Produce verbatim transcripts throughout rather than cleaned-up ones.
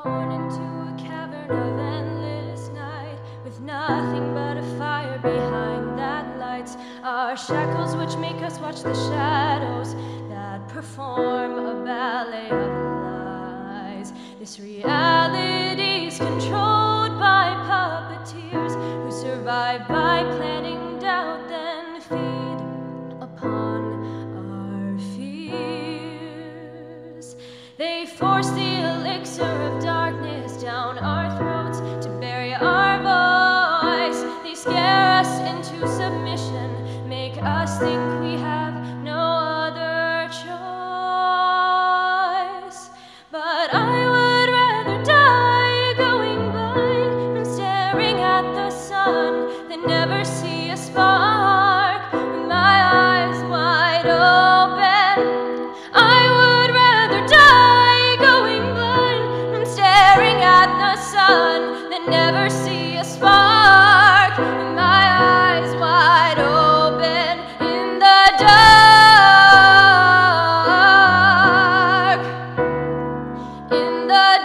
born into a cavern of endless night, with nothing but a fire behind that lights our shackles, which make us watch the shadows that perform a ballet of lies. This reality's controlled by puppeteers who survive by planting doubt, then feed upon our fears. They force the elixir of darkness down our throats to bury our voice. They scare us into submission, make us think we have no other choice. But I would rather die going blind than staring at the sun, than never see a spark with my eyes wide open. I would rather die going blind than staring at the sun, than never see a spark with my eyes wide open in the dark, in the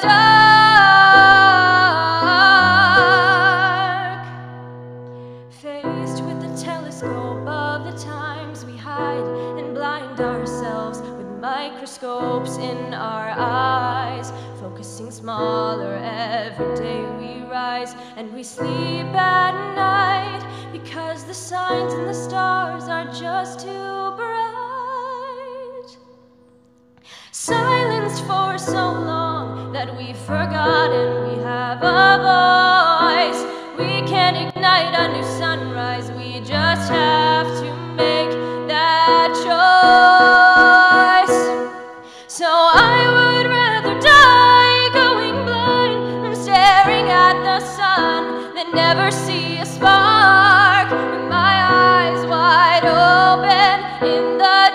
dark. Faced with the telescope of the times, we hide and blind ourselves with microscopes in our eyes, focusing smaller every day we rise, and we sleep at night because the signs and the stars are just too bright. Silenced for so long that we've forgotten we have a voice. We can't ignite a new sunrise, we just have to make that choice. So I would rather die going blind than staring at the sun, than never see a spark with my eyes wide open in the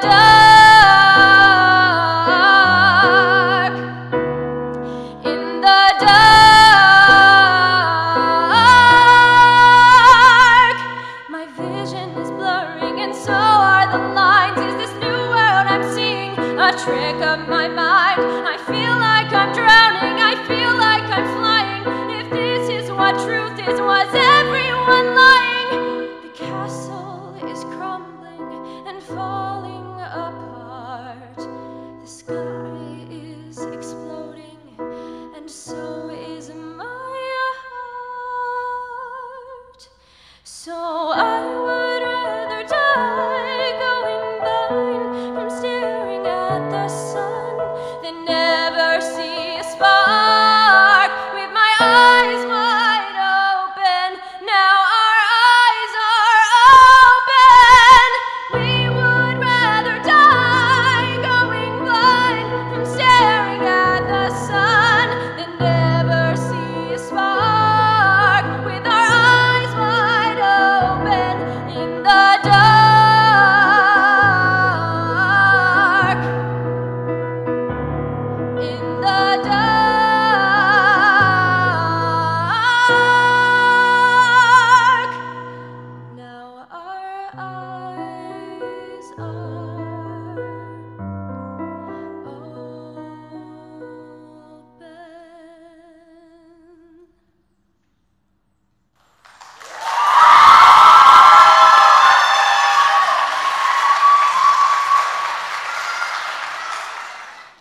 dark, in the dark. My vision is blurring and so are the lines. Is this new world I'm seeing a trick of my mind? I feel like I'm drowning, I feel like I'm flying. If this is what truth is, was everyone lying? The castle is crumbling and falling apart. The sky is exploding, and so